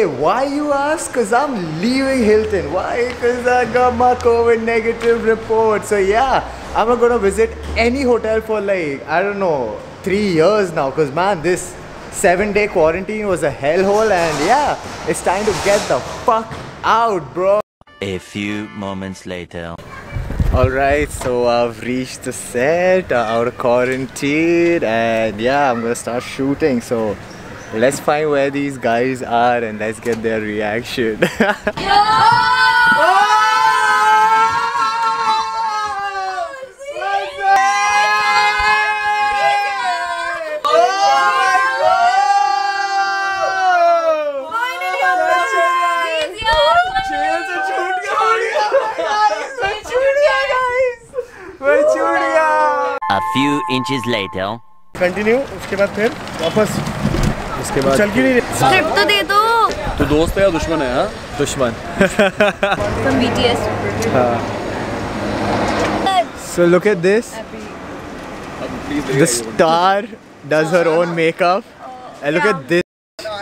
Hey, why you ask? Cause I'm leaving Hilton. Why? Cause I got my COVID negative report. So yeah, I'm not gonna visit any hotel for like, I don't know, 3 years now. Cause man, this 7-day quarantine was a hellhole, and yeah, it's time to get the fuck out, bro. A few moments later. Alright, so I've reached the set, out of quarantine, and yeah, I'm gonna start shooting. So let's find where these guys are and let's get their reaction. A few inches later. Continue, उसके बाद फिर वापस, उसके बाद चल क्यों नहीं रही? स्क्रिप्ट तो दे दो। तो दोस्त है या दुश्मन है? हाँ, दुश्मन। From BTS. So look at this. The star does her own makeup, and look at this.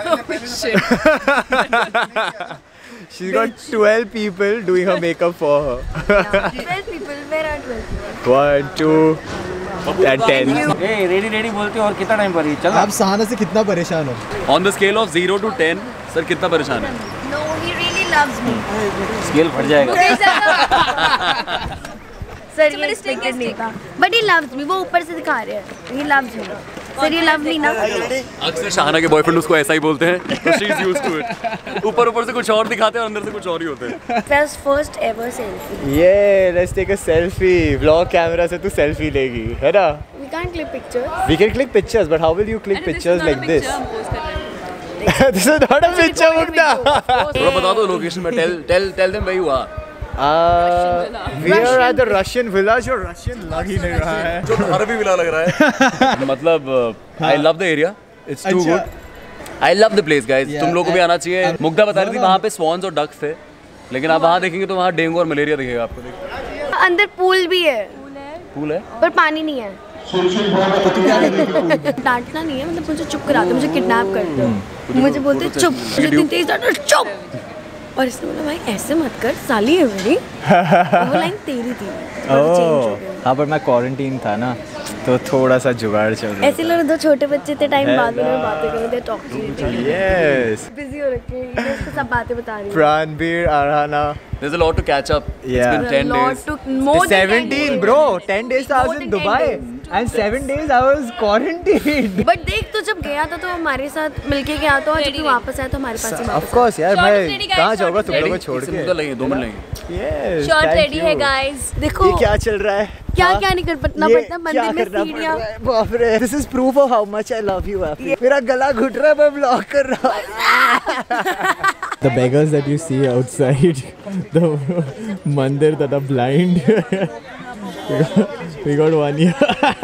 She's got 12 people doing her makeup for her. 12 people, where are 12 people? 1, 2, and 10. Hey, ready बोलते हो और कितना time पर ही चल? आप सहाना से कितना परेशान हो? On the scale of 0 to 10, sir कितना परेशान है? No, he really loves me. Scale फट जाएगा। सर ये एक्सपेक्टेड नहीं था, but he loves me. वो ऊपर से दिखा रहे हैं. He loves me. सर ये लव मी ना? अक्सर शाहाना के बॉयफ्रेंड उसको ऐसा ही बोलते हैं, तो she is used to it. ऊपर से कुछ और दिखाते हैं और अंदर से कुछ और ही होते हैं. First ever selfie. Yeah, let's take a selfie. Vlog camera से तू selfie लेगी, है ना? We can't click pictures. We can click pictures, but how will you click pictures like this? This is not a picture, Mukta. थोड़ा बता दो location में. Tell them where you are. We are at the Russian villa. जो Russian लग ही नहीं रहा है. जो अरबी विला लग रहा है. मतलब I love the area. It's too good. I love the place, guys. तुम लोगों को भी आना चाहिए. मुग्धा बता रही थी वहाँ पे swans और ducks थे, लेकिन आप वहाँ देखेंगे तो वहाँ डेंगू और मलेरिया दिखेगा आपको. अंदर पूल भी है. पूल है? पर पानी नहीं है. डांटना नहीं है, मतलब मुझे चुप कराते, मुझे किडनैप करते हो. मुझे बोलते चुप, जितनी तेज डांटो चुप. और इसने बोला भाई ऐसे मत कर, साली है मेरी. वो लाइन तेरी थी. हाँ, पर मैं क्वारंटीन था ना, तो थोड़ा सा जुगाड़ चल रहा है. ऐसे लोग 2 छोटे बच्चे थे, टाइम बाद में बातें कर रहे थे, टॉक Yes. बिजी हो रखे हैं, इसको सब बातें बता रही हूँ. Pranbir, Arhana. There's a lot to catch up. Yeah. It's been 10 days. More than 17, bro. 10 days I was in Dubai, and 7 days I was quarantined. But देख तो जब गया था तो हमारे साथ मिलके गया था, और जब तू वापस आया तो हमारे पास ही वापस. Of course यार, मैं कहाँ जाऊँगा तुम लोगों को छोड़ के. तो लगेंगे 2 मिनट लगेंगे. Yes. शॉर्ट रेडी है गाइस. देखो ये क्या चल रहा है? क्या नहीं करना पड़ता मंदिर में सीढ़ियाँ. बाप रे, this is proof of how much I love you. मेरा गला घुट रहा है, मैं vlog कर रहा हूँ. The beggars that you see outside the mandir that are blind. We got one here.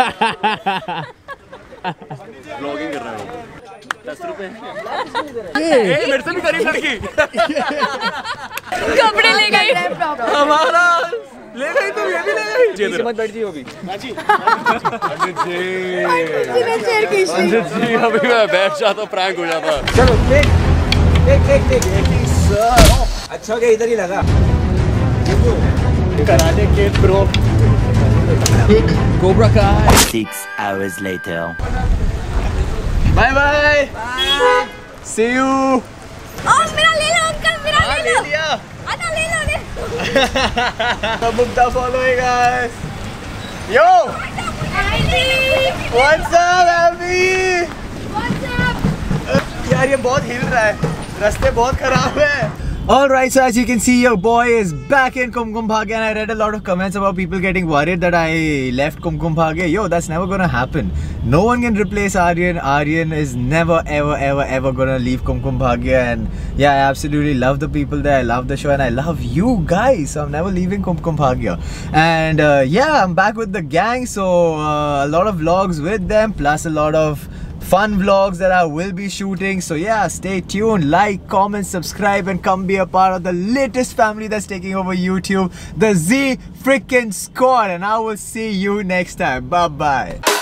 Vlogging कर रहा है वो. 10 रुपए. ये मेरे से भी गरीब लड़की. कपड़े ले गई. हमारा ले गई तो ये भी ले गई. मत बैठ जी होगी. जी अभी मैं बैठ जाता, प्रैंक हो जाता. चलो देख. अच्छा हो गया, इधर ही लगा. Karate kid bro. Cobra Kai. 6 hours later. Bye bye. See you. मेरा ले लो अंकल, मेरा ले लो. लिया. आधा ले लो. Mukta following us. Yo. What's up, Abby? What's up? यार ये बहुत हिल रहा है, रास्ते बहुत खराब है. Alright, so as you can see, your boy is back in Kumkum Bhagya, and I read a lot of comments about people getting worried that I left Kumkum Bhagya. Yo, that's never gonna happen. No one can replace Aryan. Aryan is never ever gonna leave Kumkum Bhagya, and yeah, I absolutely love the people there. I love the show, and I love you guys. So I'm never leaving Kumkum Bhagya. And yeah, I'm back with the gang. So a lot of vlogs with them, plus a lot of fun vlogs that I will be shooting. So yeah, stay tuned, like, comment, subscribe, and come be a part of the latest family that's taking over YouTube, the Z freaking Squad. And I will see you next time. Bye bye.